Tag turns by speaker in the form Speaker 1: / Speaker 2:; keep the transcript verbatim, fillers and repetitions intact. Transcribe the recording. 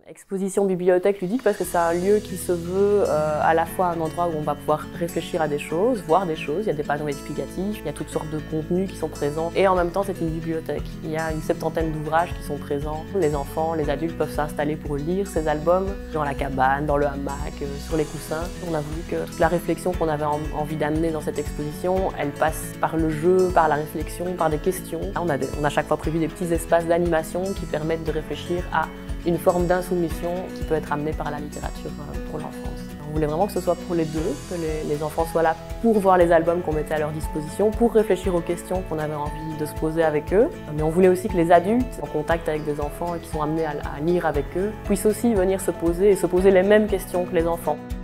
Speaker 1: Exposition bibliothèque ludique parce que c'est un lieu qui se veut euh, à la fois un endroit où on va pouvoir réfléchir à des choses, voir des choses, il y a des panneaux explicatifs, il y a toutes sortes de contenus qui sont présents et en même temps c'est une bibliothèque. Il y a une septantaine d'ouvrages qui sont présents. Les enfants, les adultes peuvent s'installer pour lire ces albums dans la cabane, dans le hamac, euh, sur les coussins. On a voulu que toute la réflexion qu'on avait en envie d'amener dans cette exposition, elle passe par le jeu, par la réflexion, par des questions. On a, des, on a chaque fois prévu des petits espaces d'animation qui permettent de réfléchir à une forme d'insoumission qui peut être amenée par la littérature pour l'enfance. On voulait vraiment que ce soit pour les deux, que les, les enfants soient là pour voir les albums qu'on mettait à leur disposition, pour réfléchir aux questions qu'on avait envie de se poser avec eux. Mais on voulait aussi que les adultes, en contact avec des enfants et qui sont amenés à, à lire avec eux, puissent aussi venir se poser et se poser les mêmes questions que les enfants.